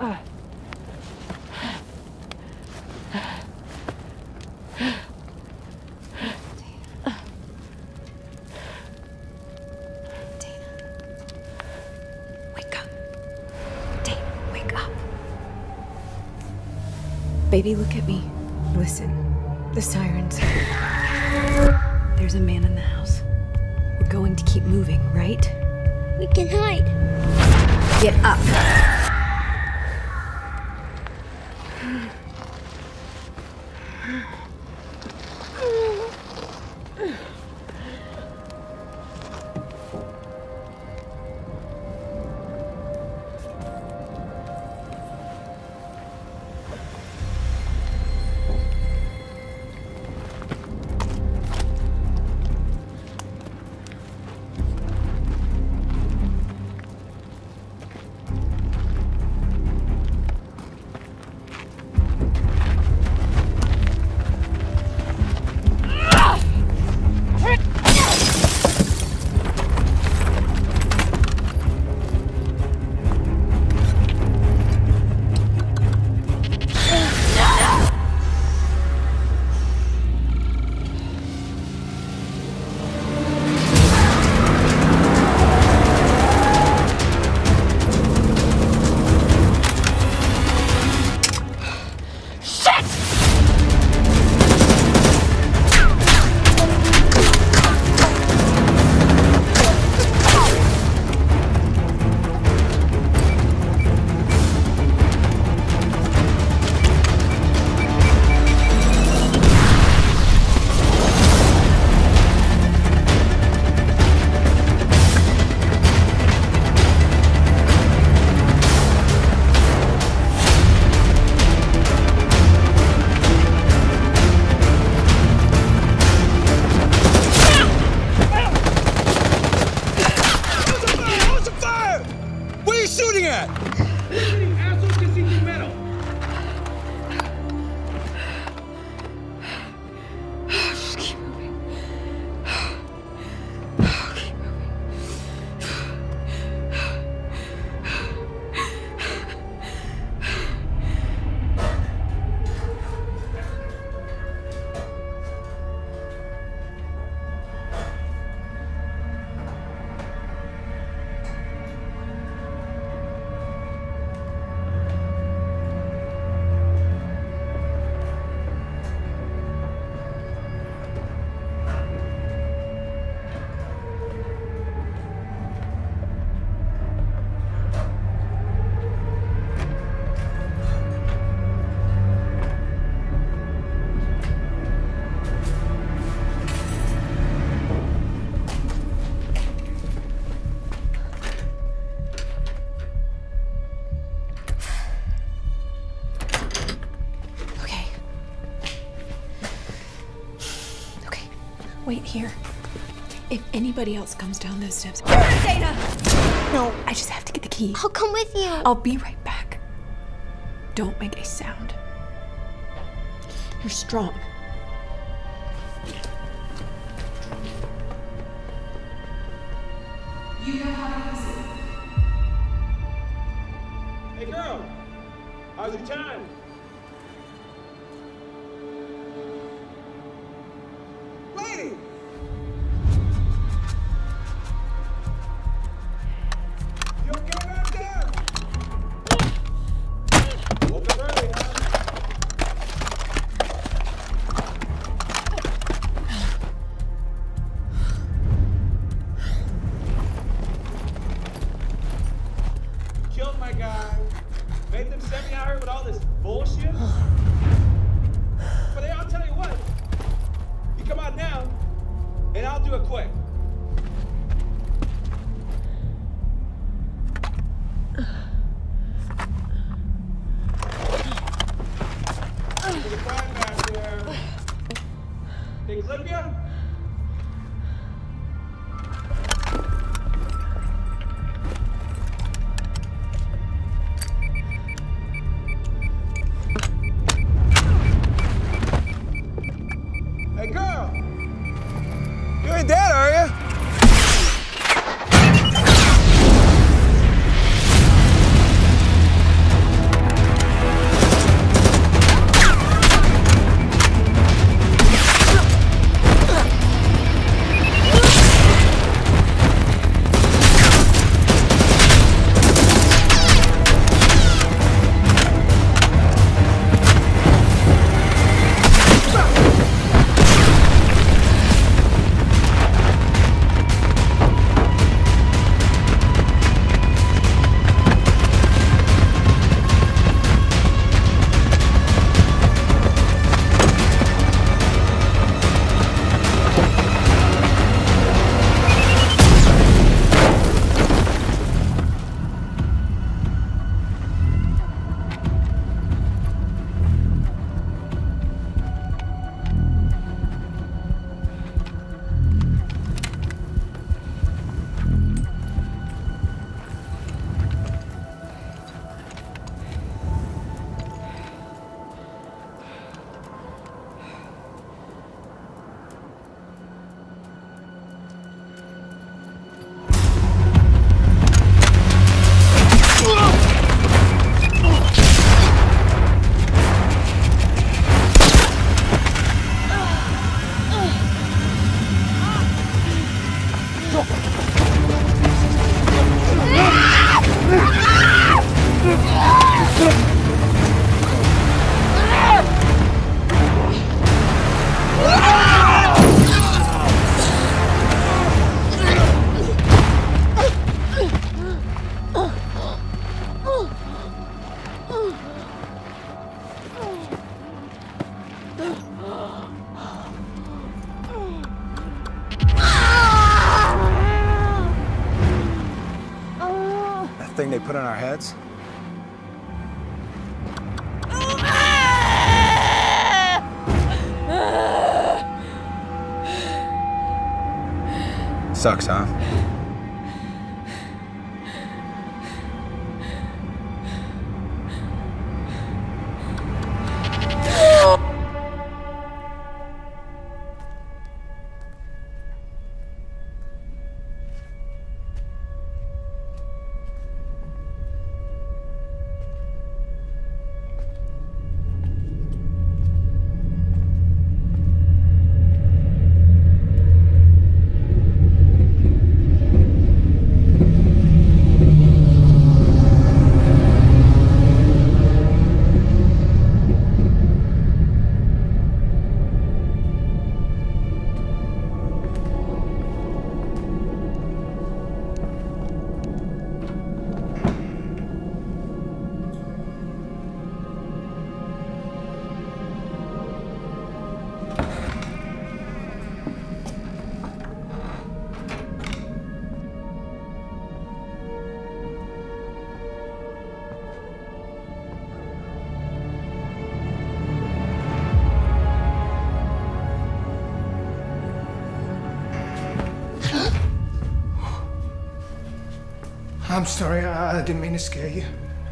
Baby, look at me. Listen. The sirens. There's a man in the house. We're going to keep moving, right? We can hide. Get up. Wait here. If anybody else comes down those steps... Dana! No, I just have to get the key. I'll come with you. I'll be right back. Don't make a sound. You're strong. You know how to use it. Hey girl, how's your time? Lady! You okay back there? Woke up early, huh? Killed my guy. Made them send me out here with all this bullshit. But hey, I'll tell you what. You come out now, and I'll do it quick. There's a friend back there. Things look good? Hey, girl! You ain't dead, are you? put on our heads? Sucks, huh? I'm sorry, I didn't mean to scare you.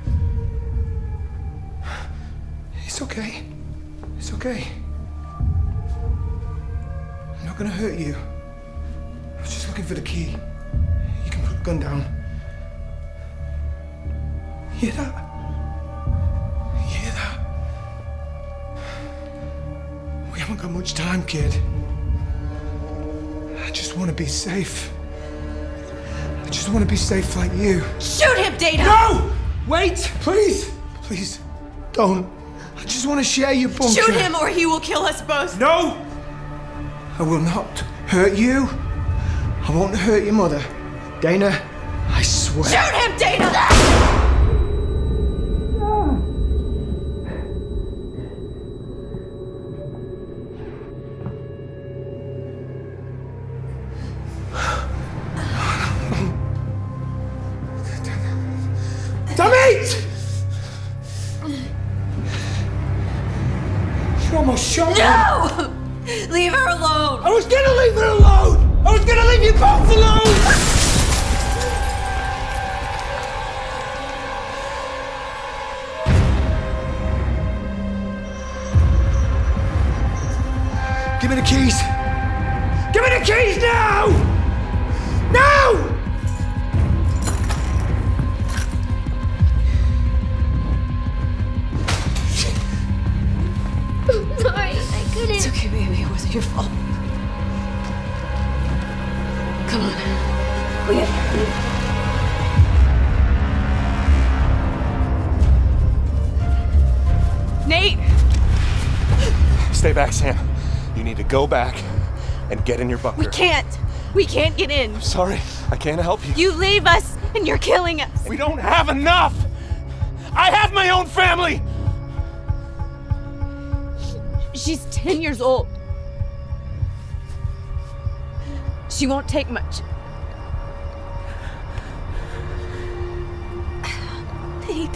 It's okay. It's okay. I'm not gonna hurt you. I was just looking for the key. You can put the gun down. You hear that? You hear that? We haven't got much time, kid. I just want to be safe. I just want to be safe like you. Shoot him, Dana! No! Wait! Please! Please, don't. I just want to share your bunker. Shoot him or he will kill us both! No! I will not hurt you. I won't hurt your mother. Dana, I swear. Shoot him, Dana! Damn it! You almost shot me. No! Leave her alone! I was gonna leave her alone! I was gonna leave you both alone! Give me the keys! Give me the keys now! Now! Sorry, I couldn't. It's okay, baby. It wasn't your fault. Come on. We have Nate! Stay back, Sam. You need to go back and get in your bunker. We can't! We can't get in! Sorry, I can't help you. You leave us and you're killing us! We don't have enough! I have my own family! She's 10 years old. She won't take much. Nate.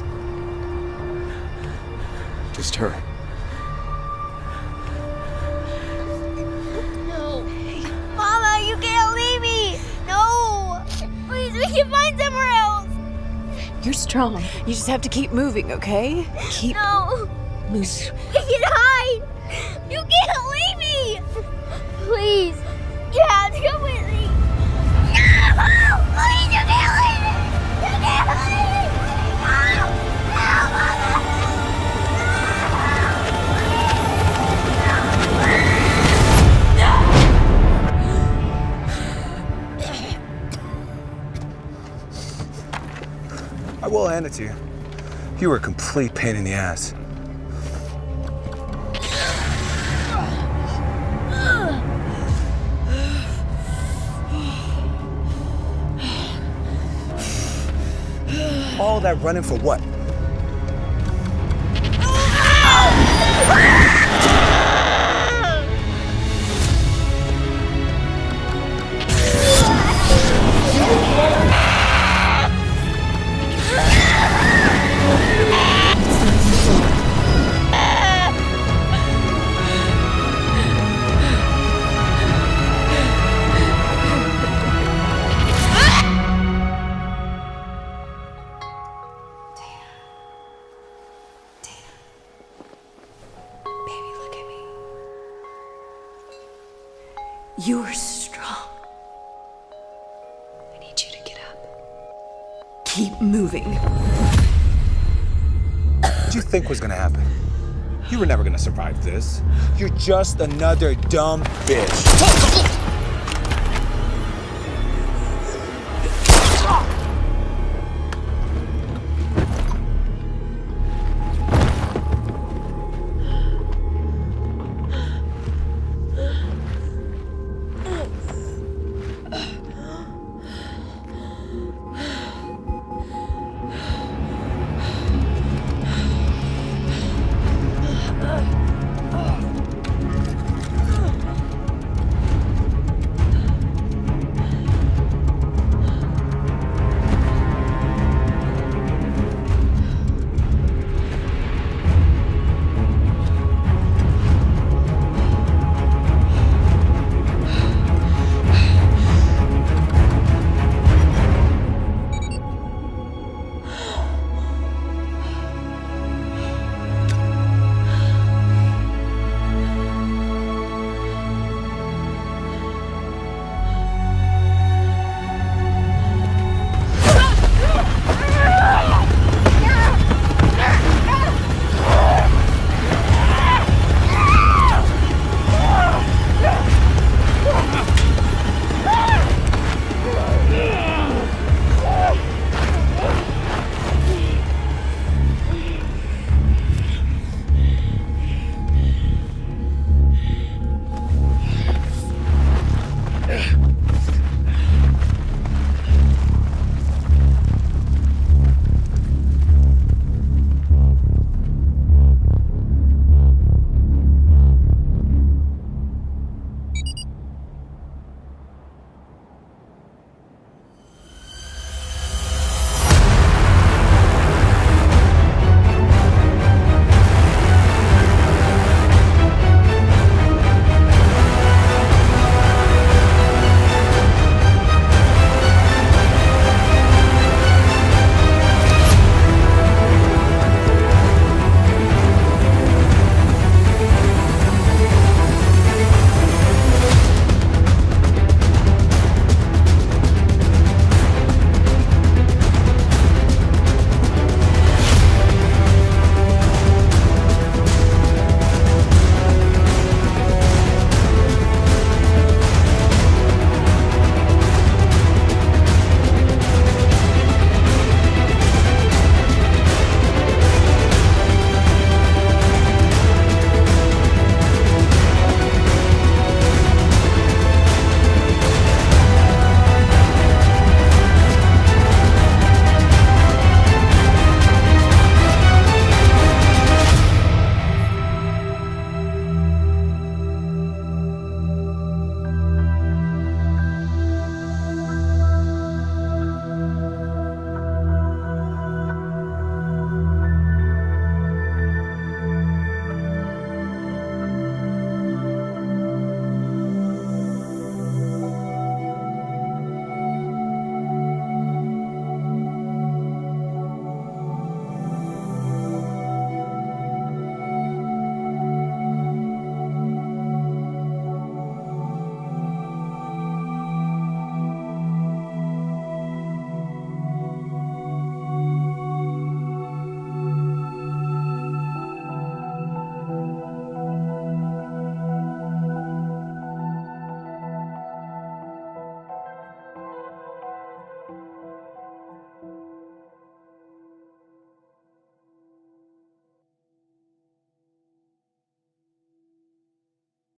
Just her. No. Mama, you can't leave me! No! Please, we can find somewhere else! You're strong. You just have to keep moving, okay? Keep No! moving. We can hide! You can't leave me! Please, you have to come with me! No! Please, you can't leave me! You can't leave me! No! No, Mama! I will hand it to you. You were a complete pain in the ass. All that running for what? You're strong. I need you to get up. Keep moving. What do you think was gonna happen? You were never gonna survive this. You're just another dumb bitch.